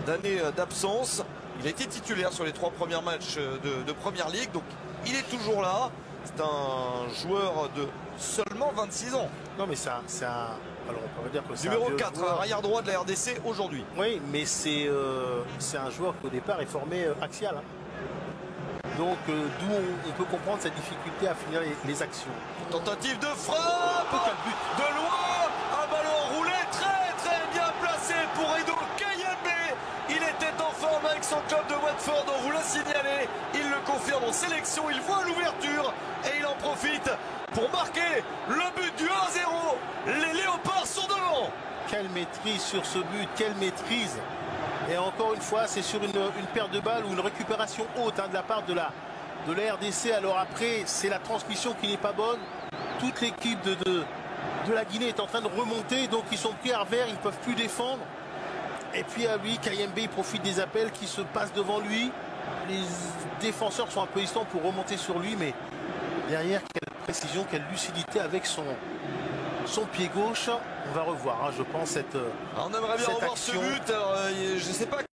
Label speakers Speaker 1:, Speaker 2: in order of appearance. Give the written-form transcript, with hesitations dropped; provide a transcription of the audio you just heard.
Speaker 1: d'années d'absence. Il a été titulaire sur les 3 premiers matchs de Première Ligue, donc il est toujours là. C'est un joueur de seulement 26 ans.
Speaker 2: Non, mais ça, alors on pourrait dire que c'est
Speaker 1: Numéro
Speaker 2: un vieux
Speaker 1: 4,
Speaker 2: joueur.
Speaker 1: arrière droit de la RDC aujourd'hui.
Speaker 2: Oui, mais c'est un joueur qui au départ est formé axial. Hein. Donc d'où on peut comprendre sa difficulté à finir les actions.
Speaker 1: Tentative de frappe de loin, un ballon roulé très bien placé pour Edo Kayembe. Il était en forme avec son club de Watford, on vous l'a signalé. Il le confirme en sélection, il voit l'ouverture et il en profite pour marquer le but du 1-0. Les Léopards sont devant.
Speaker 2: Quelle maîtrise sur ce but, quelle maîtrise. Et encore une fois, c'est sur une perte de balle ou une récupération haute de la part de la RDC. Alors après, c'est la transmission qui n'est pas bonne. Toute l'équipe de la Guinée est en train de remonter, donc ils sont pris à revers, ils ne peuvent plus défendre. Et puis à lui, Kayembe, il profite des appels qui se passent devant lui. Les défenseurs sont un peu hésitants pour remonter sur lui, mais derrière, quelle précision, quelle lucidité avec son pied gauche. On va revoir, je pense, cette
Speaker 1: On aimerait bien revoir
Speaker 2: action.
Speaker 1: ce but. Alors, je sais pas.